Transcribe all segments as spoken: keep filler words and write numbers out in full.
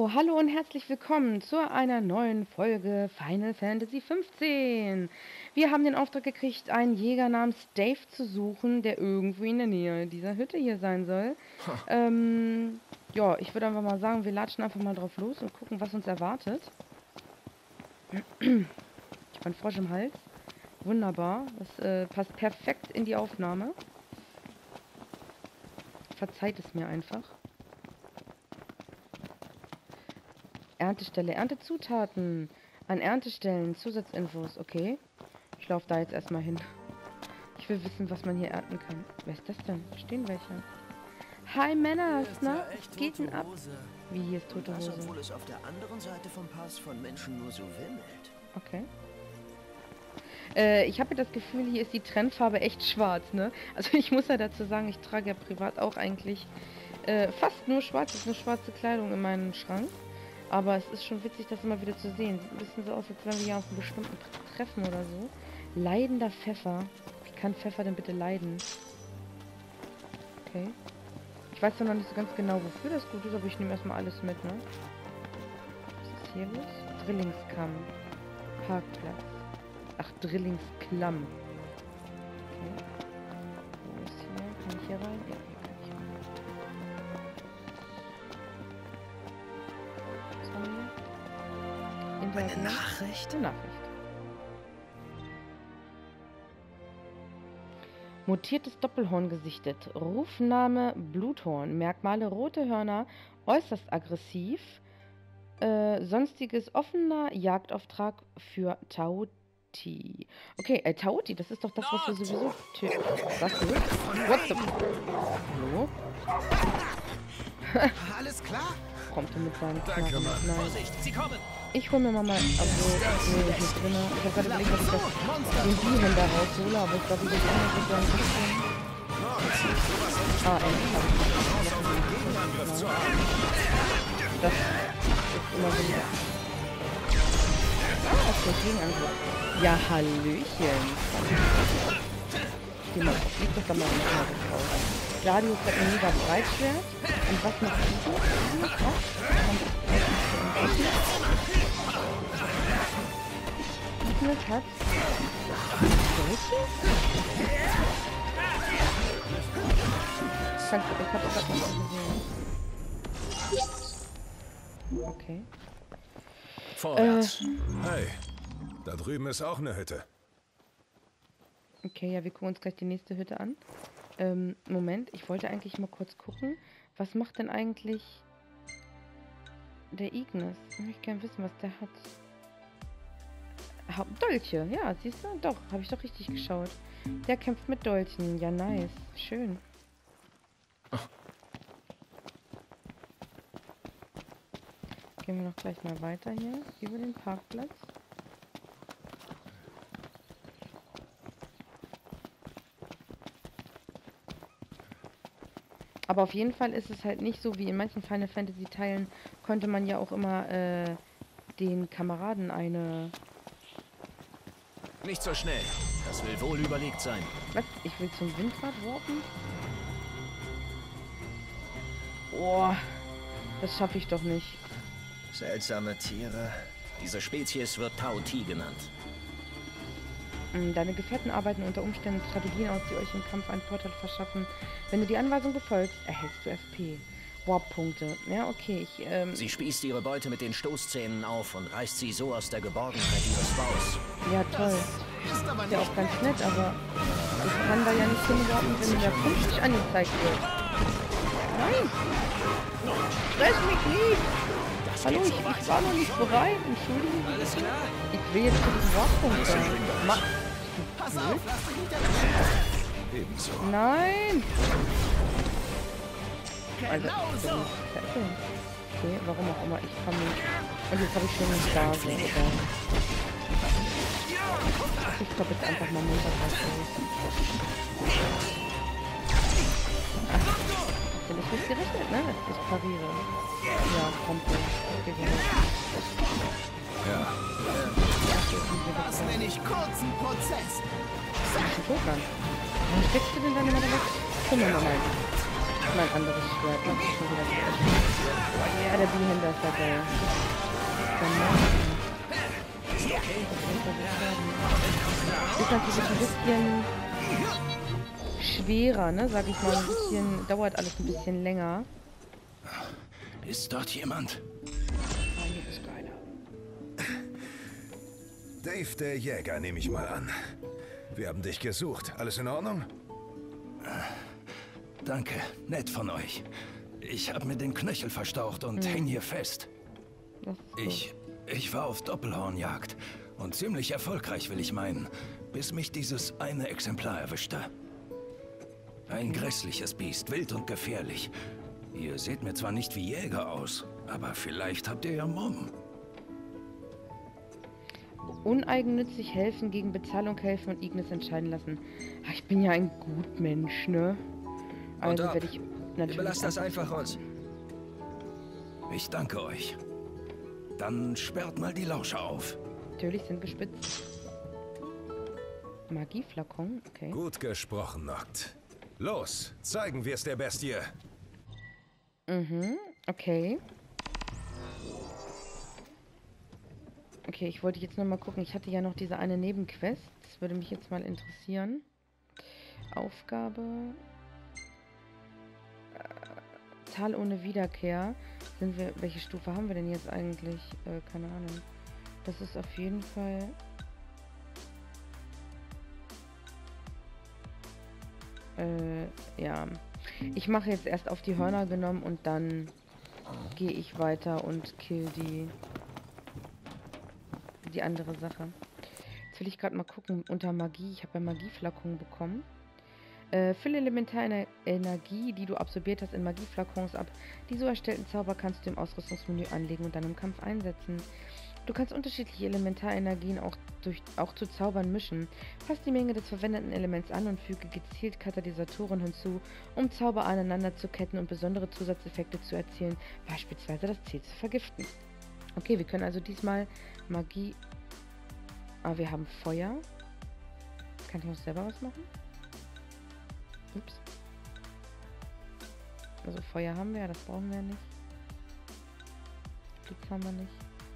So, hallo und herzlich willkommen zu einer neuen Folge Final Fantasy fünfzehn. Wir haben den Auftrag gekriegt, einen Jäger namens Dave zu suchen, der irgendwo in der Nähe dieser Hütte hier sein soll. Ähm, ja, ich würde einfach mal sagen, wir latschen einfach mal drauf los und gucken, was uns erwartet. Ich habe einen Frosch im Hals. Wunderbar, das äh, passt perfekt in die Aufnahme. Verzeiht es mir einfach. Erntestelle, Erntezutaten. An Erntestellen, Zusatzinfos. Okay. Ich laufe da jetzt erstmal hin. Ich will wissen, was man hier ernten kann. Wer ist das denn? Stehen welche? Hi Männer, na? Was geht denn ab? Wie, hier ist tote Hose? Obwohl es auf der anderen Seite vom Pass von Menschen nur so wimmelt. Okay. Äh, ich habe das Gefühl, hier ist die Trendfarbe echt schwarz, ne? Also ich muss ja dazu sagen, ich trage ja privat auch eigentlich äh, fast nur schwarz. Es ist nur schwarze Kleidung in meinem Schrank. Aber es ist schon witzig, das immer wieder zu sehen. Sieht ein bisschen so aus, als wenn wir hier auf einem bestimmten Treffen oder so. Leidender Pfeffer. Wie kann Pfeffer denn bitte leiden? Okay. Ich weiß noch nicht so ganz genau, wofür das gut ist, aber ich nehme erstmal alles mit, ne? Was ist hier los? Drillingskamm. Parkplatz. Ach, Drillingsklamm. Okay. Wo ist hier? Kann ich hier rein? Ja, hier kann ich rein. Eine Nachricht? Eine Nachricht. Mutiertes Doppelhorn gesichtet. Rufname Bluthorn. Merkmale rote Hörner. Äußerst aggressiv. Äh, sonstiges offener Jagdauftrag für Tauti. Okay, äh, Tauti, das ist doch das, was wir sowieso töten. Was du? What the... Hallo? Alles klar? Kommt er mit seinen Danke, Knarren? Mann. Nein. Vorsicht, sie kommen! Ich hol mir mal mal... Also, nee, ich nicht drin. Ich hab gerade überlegt, ob ich das den Biehänder raushole, aber ich glaube, ich will nicht so ein bisschen... Ah, endlich hab ich das. Das ist immer wieder... Ah, okay, Gegenangriff. Ja, Hallöchen. Geh mal, flieg doch da mal nicht mal raus. Gladius hat ein mega Breitschwert. Und was macht die? Ignis hat... Welche? Ich, kann, ich hab's grad nicht gesehen. Okay. Vorwärts. Äh. Hey, da drüben ist auch eine Hütte. Okay, ja, wir gucken uns gleich die nächste Hütte an. Ähm, Moment, ich wollte eigentlich mal kurz gucken, was macht denn eigentlich der Ignis? Ich möchte gerne wissen, was der hat. Ha Dolche, ja, siehst du? Doch, habe ich doch richtig geschaut. Der kämpft mit Dolchen. Ja, nice. Schön. Gehen wir noch gleich mal weiter hier, über den Parkplatz. Aber auf jeden Fall ist es halt nicht so, wie in manchen Final Fantasy Teilen konnte man ja auch immer äh, den Kameraden eine... Nicht so schnell. Das will wohl überlegt sein. Was? Ich will zum Windrad warpen? Boah, das schaffe ich doch nicht. Seltsame Tiere. Diese Spezies wird Tauti genannt. Deine Gefährten arbeiten unter Umständen Strategien aus, die euch im Kampf einen Vorteil verschaffen. Wenn du die Anweisung befolgst, erhältst du F P. Warp-Punkte. Ja, okay, ich, ähm... Sie spießt ihre Beute mit den Stoßzähnen auf und reißt sie so aus der Geborgenheit ihres Baus. Ja, toll. Ist ja auch ganz nett, aber ich kann da ja nicht hinwarten, wenn der fünfzig angezeigt wird. Nein! Stress mich nicht! Hallo, ich, ich war noch nicht bereit. Entschuldigung. Alles klar? Ich will jetzt für diesen Warp-Punkt sein. Ma Pass auf, lass dich nicht erwischen. Ebenso. Nein! Also, Genau ich so. bin fertig. Okay, warum auch immer, ich kann nicht. Und jetzt habe ich schon eine Stase, oder? Ich glaube jetzt einfach mal munter drauf los. Ach, ich bin nicht gerechnet, ne? Das ist pariere. Ja, komplett. Okay, Ja. Das nenne ich kurzen Prozess. Tot, Mann. Warum steckst du denn dann immer da weg? Guck mal mal. Mein anderes Schwert. Das ist schon wieder gut. Ja, der Behänder ist ja geil. Ist natürlich ein bisschen schwerer, ne? Sag ich mal. Ein bisschen, dauert alles ein bisschen länger. Ist dort jemand? Ah, hier ist keiner. Dave, der Jäger, nehme ich mal an. Wir haben dich gesucht. Alles in Ordnung? Danke, nett von euch. Ich habe mir den Knöchel verstaucht und Hm. häng hier fest. Das ist gut. Ich, ich war auf Doppelhornjagd. Und ziemlich erfolgreich, will ich meinen. Bis mich dieses eine Exemplar erwischte. Ein grässliches Biest, wild und gefährlich. Ihr seht mir zwar nicht wie Jäger aus, aber vielleicht habt ihr ja Mumm. Uneigennützig helfen, gegen Bezahlung helfen und Ignis entscheiden lassen. Ach, ich bin ja ein Gutmensch, ne? Also ab. werde ich natürlich... Überlasst das einfach uns. Ich danke euch. Dann sperrt mal die Lauscher auf. Natürlich sind gespitzt. Magieflakon, okay. Gut gesprochen, Noct. Los, zeigen wir es der Bestie. Mhm, okay. Okay, ich wollte jetzt noch mal gucken. Ich hatte ja noch diese eine Nebenquest. Das würde mich jetzt mal interessieren. Aufgabe. Äh, Tal ohne Wiederkehr. Sind wir, welche Stufe haben wir denn jetzt eigentlich? Äh, keine Ahnung. Das ist auf jeden Fall... Äh, ja. Ich mache jetzt erst auf die Hörner genommen und dann gehe ich weiter und kill die die andere Sache. Jetzt will ich gerade mal gucken unter Magie. Ich habe ja Magieflakon bekommen. Äh, fülle Elementarenergie, die du absorbiert hast, in Magieflakons ab. Die so erstellten Zauber kannst du im Ausrüstungsmenü anlegen und dann im Kampf einsetzen. Du kannst unterschiedliche Elementarenergien auch, durch, auch zu Zaubern mischen. Pass die Menge des verwendeten Elements an und füge gezielt Katalysatoren hinzu, um Zauber aneinander zu ketten und besondere Zusatzeffekte zu erzielen, beispielsweise das Ziel zu vergiften. Okay, wir können also diesmal Magie... Ah, wir haben Feuer. Kann ich auch selber was machen? Ups. Also Feuer haben wir ja, das brauchen wir ja nicht. Blitz haben wir nicht.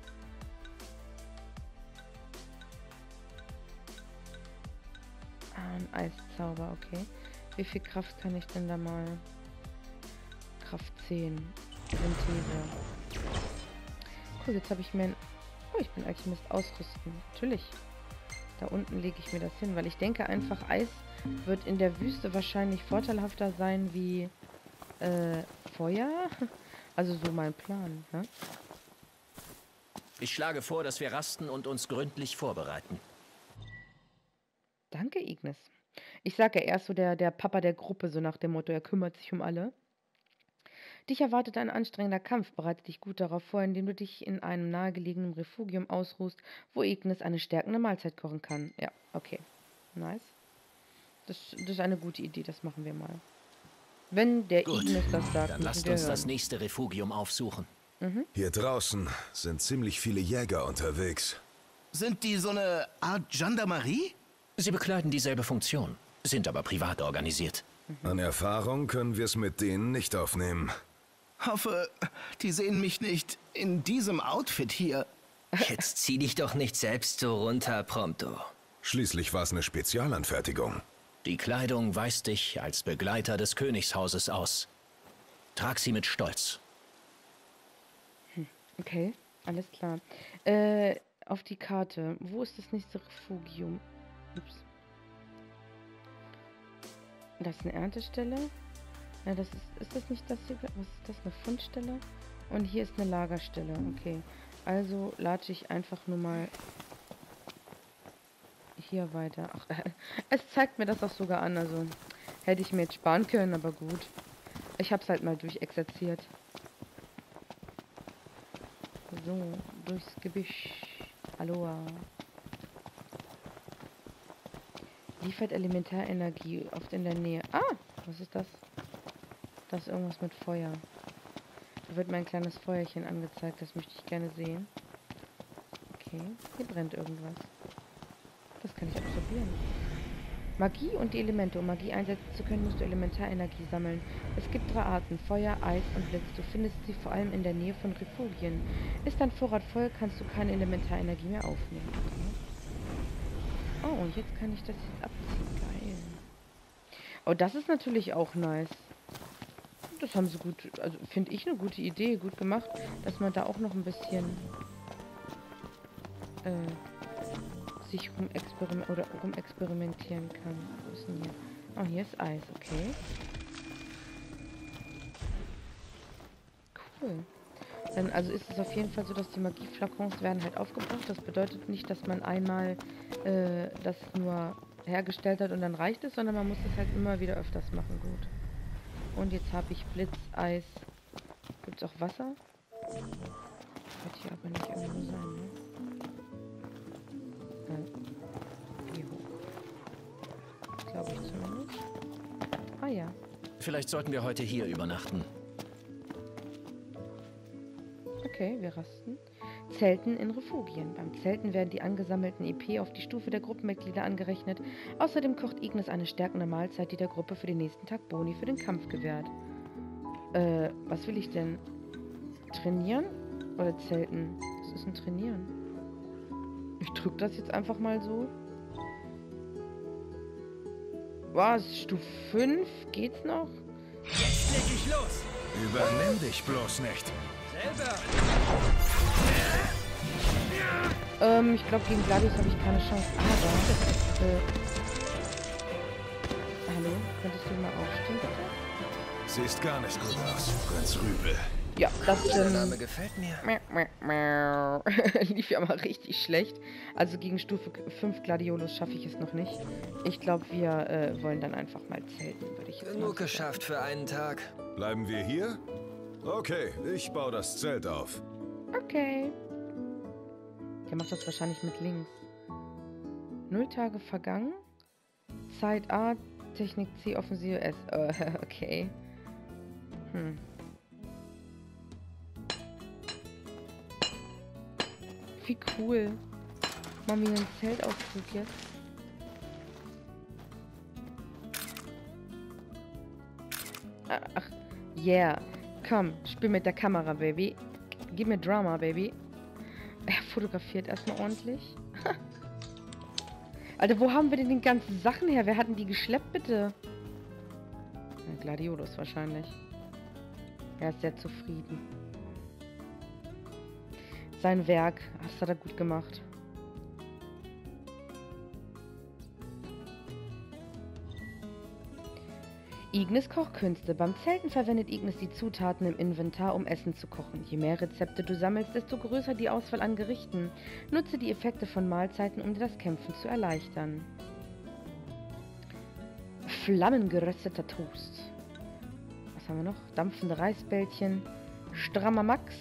Ah, ein Eiszauber, okay. Wie viel Kraft kann ich denn da mal... Kraft zehn. Synthese. Cool, jetzt habe ich mir ein... Oh, ich bin Alchemist ausrüsten. Natürlich. Da unten lege ich mir das hin, weil ich denke einfach, Eis wird in der Wüste wahrscheinlich vorteilhafter sein wie äh, Feuer. Also so mein Plan, ne? Ich schlage vor, dass wir rasten und uns gründlich vorbereiten. Danke, Ignis. Ich sage ja, er ist so der, der Papa der Gruppe, so nach dem Motto, er kümmert sich um alle. Dich erwartet ein anstrengender Kampf. Bereite dich gut darauf vor, indem du dich in einem nahegelegenen Refugium ausruhst, wo Ignis eine stärkende Mahlzeit kochen kann. Ja, okay. Nice. Das, das ist eine gute Idee, das machen wir mal. Wenn der Gut, Ignis das sagt, dann müssen lasst wir uns hören. das nächste Refugium aufsuchen. Hier draußen sind ziemlich viele Jäger unterwegs. Sind die so eine Art Gendarmerie? Sie bekleiden dieselbe Funktion, sind aber privat organisiert. An Erfahrung können wir es mit denen nicht aufnehmen. Hoffe, die sehen mich nicht in diesem Outfit hier. Jetzt zieh dich doch nicht selbst so runter, Prompto. Schließlich war es eine Spezialanfertigung. Die Kleidung weist dich als Begleiter des Königshauses aus. Trag sie mit Stolz. Okay, alles klar. Äh, auf die Karte. Wo ist das nächste Refugium? Ups. Das ist eine Erntestelle. Ja, das ist, ist das nicht das hier? Was ist das? Eine Fundstelle? Und hier ist eine Lagerstelle. Okay. Also latsche ich einfach nur mal hier weiter. Ach, äh, es zeigt mir das auch sogar an. Also hätte ich mir jetzt sparen können, aber gut. Ich hab's halt mal durchexerziert. So, durchs Gebüsch. Aloha. Liefert Elementarenergie oft in der Nähe. Ah, was ist das? Das ist irgendwas mit Feuer. Da wird mein kleines Feuerchen angezeigt. Das möchte ich gerne sehen. Okay, hier brennt irgendwas. Das kann ich absorbieren. Magie und die Elemente. Um Magie einsetzen zu können, musst du Elementarenergie sammeln. Es gibt drei Arten, Feuer, Eis und Blitz. Du findest sie vor allem in der Nähe von Refugien. Ist dein Vorrat voll, kannst du keine Elementarenergie mehr aufnehmen. Okay. Oh, und jetzt kann ich das jetzt abziehen. Geil. Oh, das ist natürlich auch nice. Das haben sie gut, also finde ich eine gute Idee, gut gemacht, dass man da auch noch ein bisschen äh, sich rumexperiment oder rumexperimentieren kann. Wo ist denn hier? Oh, hier ist Eis, okay. Cool. Dann also ist es auf jeden Fall so, dass die Magieflakons werden halt aufgebraucht. Das bedeutet nicht, dass man einmal äh, das nur hergestellt hat und dann reicht es, sondern man muss es halt immer wieder öfters machen. Gut. Und jetzt habe ich Blitz, Eis. Gibt es auch Wasser? Wird hier aber nicht irgendwo sein, ne? Äh, wie hoch? Glaube ich zumindest. Ah ja. Vielleicht sollten wir heute hier übernachten. Okay, wir rasten. Zelten in Refugien. Beim Zelten werden die angesammelten E P auf die Stufe der Gruppenmitglieder angerechnet. Außerdem kocht Ignis eine stärkende Mahlzeit, die der Gruppe für den nächsten Tag Boni für den Kampf gewährt. Äh, was will ich denn? Trainieren? Oder Zelten? Das ist ein Trainieren. Ich drück das jetzt einfach mal so. Was? Stufe fünf? Geht's noch? Jetzt leg ich los! Übernimm dich bloß nicht. Selber! Ähm, ich glaube, gegen Gladius habe ich keine Chance. Aber, äh... Hallo? Könntest du mal aufstehen, bitte? Siehst gar nicht gut aus, Prinz Rübel. Ja, das Der ähm, Name gefällt mir. lief ja mal richtig schlecht. Also gegen Stufe fünf Gladiolus schaffe ich es noch nicht. Ich glaube, wir äh, wollen dann einfach mal zelten, würde ich jetzt mal Genug sagen. geschafft für einen Tag. Bleiben wir hier? Okay, ich baue das Zelt auf. Okay. Der macht das wahrscheinlich mit links. Null Tage vergangen. Zeit A, Technik C, Offensive S. Äh, okay. Hm. Wie cool. Machen wir einen Zeltausflug jetzt. Ach, yeah. Komm, spiel mit der Kamera, Baby. Gib mir Drama, Baby. Er fotografiert erstmal ordentlich. Alter, wo haben wir denn die ganzen Sachen her? Wer hat denn die geschleppt, bitte? Ja, Gladiolus wahrscheinlich. Er ist sehr zufrieden. Sein Werk, das hat er gut gemacht. Ignis Kochkünste. Beim Zelten verwendet Ignis die Zutaten im Inventar, um Essen zu kochen. Je mehr Rezepte du sammelst, desto größer die Auswahl an Gerichten. Nutze die Effekte von Mahlzeiten, um dir das Kämpfen zu erleichtern. Flammengerösteter Toast. Was haben wir noch? Dampfende Reisbällchen. Strammer Max.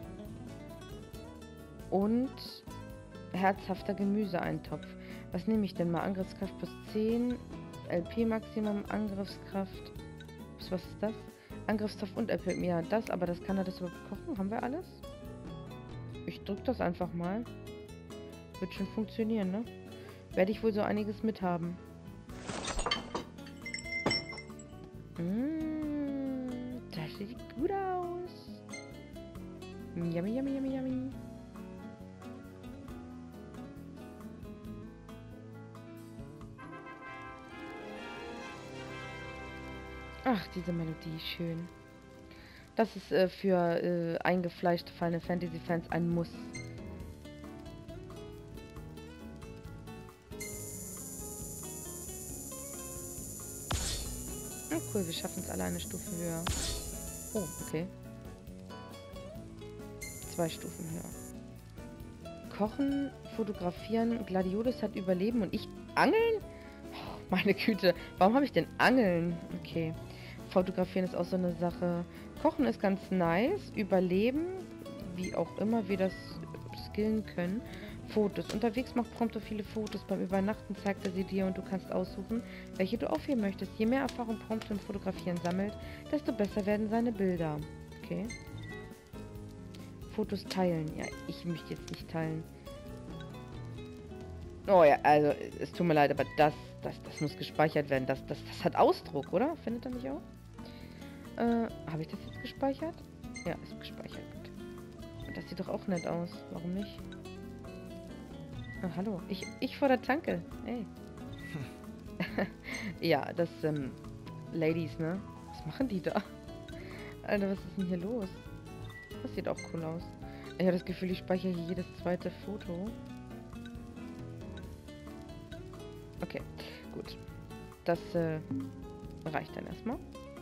Und herzhafter Gemüseeintopf. Was nehme ich denn mal? Angriffskraft plus zehn. L P Maximum, Angriffskraft. Was ist das? Angriffskraft und L P. Ja, das, aber das kann er das überhaupt kochen? Haben wir alles? Ich drück das einfach mal. Wird schon funktionieren, ne? Werde ich wohl so einiges mithaben. Mmh, das sieht gut aus. Yummy, yummy, yummy, yummy. Ach, diese Melodie, schön. Das ist äh, für äh, eingefleischte Final Fantasy Fans ein Muss. Oh, cool, wir schaffen es alle eine Stufe höher. Oh, okay. Zwei Stufen höher. Kochen, fotografieren, Gladiolus hat Überleben und ich angeln? Oh, meine Güte, warum habe ich denn Angeln? Okay. Fotografieren ist auch so eine Sache. Kochen ist ganz nice. Überleben, wie auch immer wir das skillen können. Fotos. Unterwegs macht Prompto viele Fotos. Beim Übernachten zeigt er sie dir und du kannst aussuchen, welche du aufheben möchtest. Je mehr Erfahrung Prompto im Fotografieren sammelt, desto besser werden seine Bilder. Okay. Fotos teilen. Ja, ich möchte jetzt nicht teilen. Oh ja, also es tut mir leid, aber das, das, das muss gespeichert werden. Das, das, das hat Ausdruck, oder? Findet er nicht auch? Äh, habe ich das jetzt gespeichert? Ja, ist gespeichert. Gut. Das sieht doch auch nett aus. Warum nicht? Ah, hallo. Ich, ich vor der Tanke. Hey. Ja, das, ähm, Ladies, ne? Was machen die da? Alter, was ist denn hier los? Das sieht auch cool aus. Ich habe das Gefühl, ich speichere hier jedes zweite Foto. Okay, gut. Das äh, reicht dann erstmal.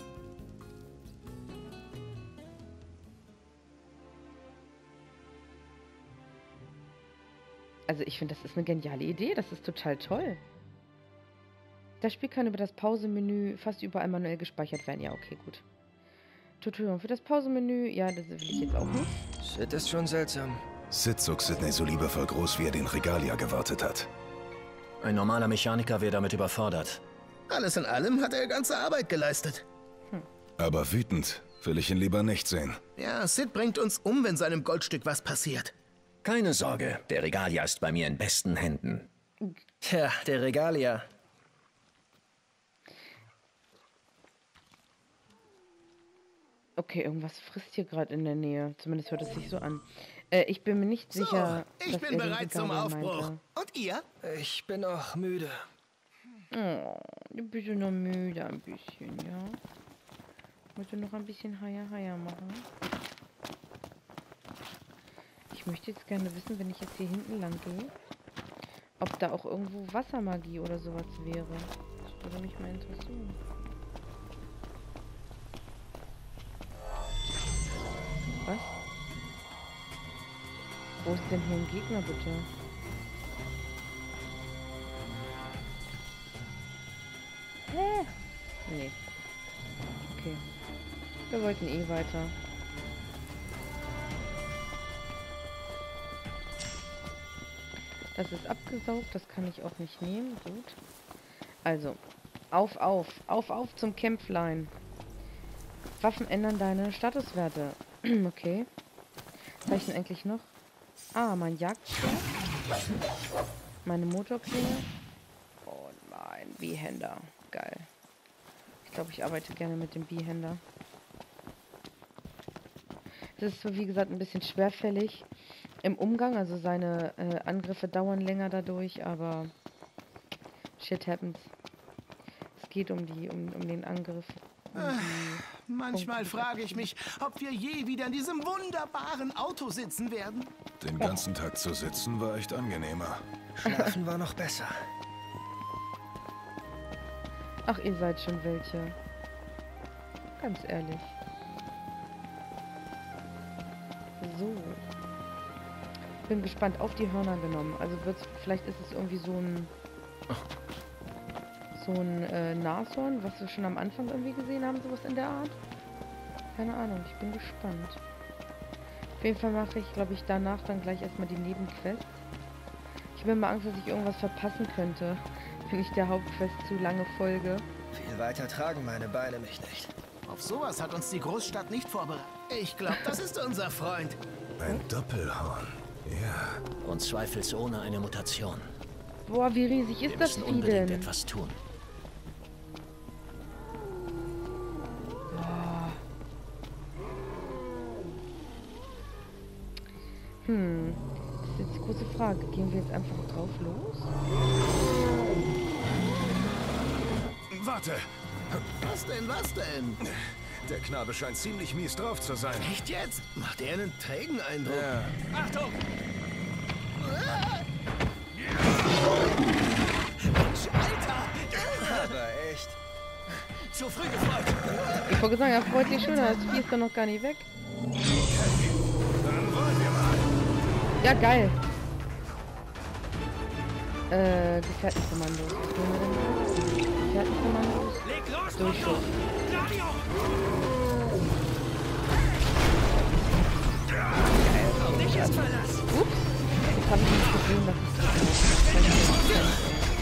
Also ich finde, das ist eine geniale Idee. Das ist total toll. Das Spiel kann über das Pausemenü fast überall manuell gespeichert werden. Ja, okay, gut. Tutorial für das Pausemenü. Ja, das will ich jetzt auch nicht. Shit ist schon seltsam. Sid zog Sidney so liebevoll groß, wie er den Regalia gewartet hat. Ein normaler Mechaniker wäre damit überfordert. Alles in allem hat er ganze Arbeit geleistet. Aber wütend will ich ihn lieber nicht sehen. Ja, Sid bringt uns um, wenn seinem Goldstück was passiert. Keine Sorge, der Regalia ist bei mir in besten Händen. Tja, der Regalia. Okay, irgendwas frisst hier gerade in der Nähe. Zumindest hört es sich so an. Äh, ich bin mir nicht So, sicher, ich dass bin er den bereit zum Regalia Aufbruch. meinte. Und ihr? Ich bin auch müde. Oh, du bist ja noch müde ein bisschen, ja? Wollte noch ein bisschen heier, heier machen. Ich möchte jetzt gerne wissen, wenn ich jetzt hier hinten lang gehe, ob da auch irgendwo Wassermagie oder sowas wäre. Das würde mich mal interessieren. Was? Wo ist denn hier ein Gegner, bitte? Hä? Nee. Okay. Wir wollten eh weiter. Das ist abgesaugt, das kann ich auch nicht nehmen. Gut. Also, auf, auf. Auf, auf zum Kämpflein. Waffen ändern deine Statuswerte. Okay. Was habe ich denn eigentlich noch? Ah, mein Jagdschwert. Meine Motorklinge. Und mein Behänder. Geil. Ich glaube, ich arbeite gerne mit dem Behänder. Es ist so, wie gesagt, ein bisschen schwerfällig im Umgang. Also seine äh, Angriffe dauern länger dadurch, aber shit happens. Es geht um die, um, um den Angriff. Um die Manchmal Punkte. frage ich mich, ob wir je wieder in diesem wunderbaren Auto sitzen werden. Den ganzen Tag zu sitzen war echt angenehmer. Schlafen war noch besser. Ach, ihr seid schon welche. Ganz ehrlich. So. Bin gespannt auf die Hörner genommen. Also wird's, vielleicht ist es irgendwie so ein so ein äh, Nashorn, was wir schon am Anfang irgendwie gesehen haben, sowas in der Art. Keine Ahnung, ich bin gespannt. Auf jeden Fall mache ich, glaube ich, danach dann gleich erstmal die Nebenquest. Ich habe immer Angst, dass ich irgendwas verpassen könnte, wenn ich der Hauptquest zu lange folge. Viel weiter tragen meine Beine mich nicht. Auf sowas hat uns die Großstadt nicht vorbereitet. Ich glaube, das ist unser Freund. Ein Doppelhorn. Ja. Und zweifelsohne eine Mutation. Boah, wie riesig Wir ist das müssen Vieh unbedingt denn? etwas tun. Hm, das ist jetzt die große Frage. Gehen wir jetzt einfach drauf los? Warte! Was denn, was denn? Der Knabe scheint ziemlich mies drauf zu sein. Echt jetzt? Macht er einen trägen Eindruck? Ja. Achtung! Alter! Aber echt. Zu früh gefreut. Ich wollte sagen, er freut sich schon, das Vieh ist doch noch gar nicht weg. Dann wollen wir mal. Ja, geil. Äh, Gefährtenkommandos. Was tun wir denn da? Gefährtenkommandos. Leg los, Durchschuss. Radio! Auf dich ist Verlass. Ups. Jetzt habe ich nicht gesehen, dass ich das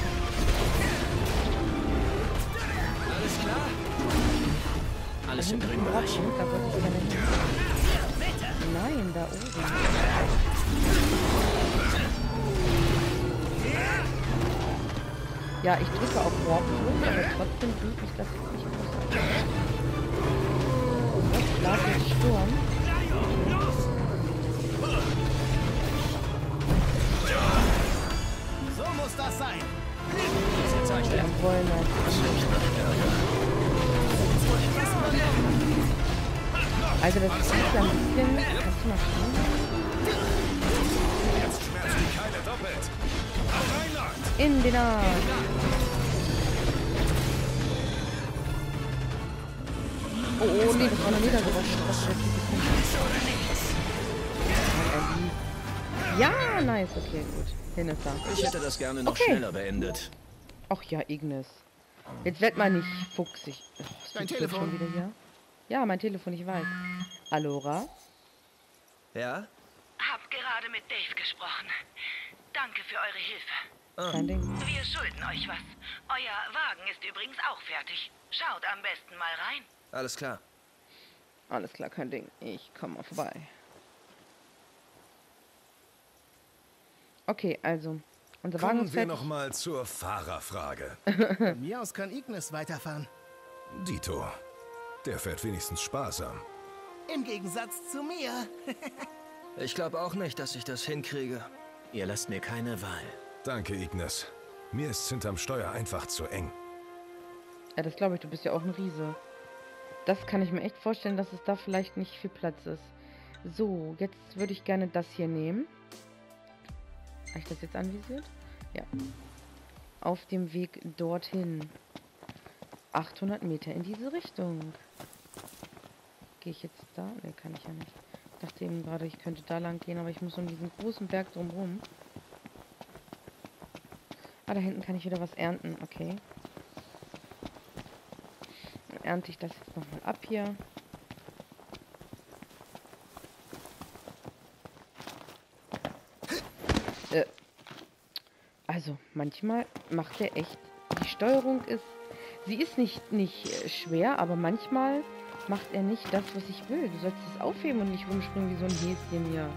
Alles klar? Alles im grünen Bereich. Drachen, da wollte ich gerne hin. Nein, da oben. Ja, ich drücke auf Warp zurück, aber trotzdem tut mich das jetzt nicht großartig. Was lag jetzt Sturm? So muss das sein. Am Wollen Also das ist ja ein bisschen... Kannst du mal schauen? Jetzt schmerzt die Keile doppelt. Auf Reinland! In den Arsch! Oh, oh, nee, das war noch niedergeworfen. Das ist jetzt ja, nice, okay, gut. Hin ist da. Ich hätte das gerne noch Okay. schneller beendet. Ach ja, Ignis. Jetzt werd mal nicht fuchsig. Oh, ist Dein das Telefon. schon wieder hier? Ja, mein Telefon, ich weiß. Allora? Ja? Hab gerade mit Dave gesprochen. Danke für eure Hilfe. Kein Ding. Wir schulden euch was. Euer Wagen ist übrigens auch fertig. Schaut am besten mal rein. Alles klar. Alles klar, kein Ding. Ich komme mal vorbei. Okay, also. Unser Wagen Kommen ist wir fertig. nochmal zur Fahrerfrage. Von mir aus kann Ignis weiterfahren. Dito, der fährt wenigstens sparsam. Im Gegensatz zu mir. Ich glaube auch nicht, dass ich das hinkriege. Ihr lasst mir keine Wahl. Danke, Ignis. Mir ist hinterm Steuer einfach zu eng. Ja, das glaube ich, du bist ja auch ein Riese. Das kann ich mir echt vorstellen, dass es da vielleicht nicht viel Platz ist. So, jetzt würde ich gerne das hier nehmen. Habe ich das jetzt anvisiert? Ja. Auf dem Weg dorthin. achthundert Meter in diese Richtung. Gehe ich jetzt da? Ne, kann ich ja nicht. Ich dachte eben gerade, ich könnte da lang gehen, aber ich muss um diesen großen Berg drumherum. Ah, da hinten kann ich wieder was ernten. Okay. Dann ernte ich das jetzt nochmal ab hier. Äh. Also, manchmal macht er echt... Die Steuerung ist... Sie ist nicht, nicht äh, schwer, aber manchmal macht er nicht das, was ich will. Du sollst es aufheben und nicht rumspringen wie so ein Häschen hier.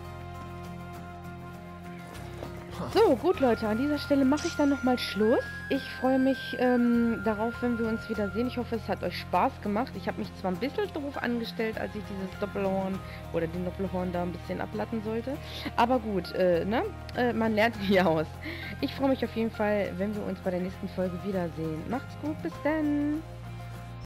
So, gut, Leute. An dieser Stelle mache ich dann nochmal Schluss. Ich freue mich ähm, darauf, wenn wir uns wiedersehen. Ich hoffe, es hat euch Spaß gemacht. Ich habe mich zwar ein bisschen doof angestellt, als ich dieses Doppelhorn oder den Doppelhorn da ein bisschen ablatten sollte. Aber gut, äh, ne? Äh, man lernt nie aus. Ich freue mich auf jeden Fall, wenn wir uns bei der nächsten Folge wiedersehen. Macht's gut, bis dann!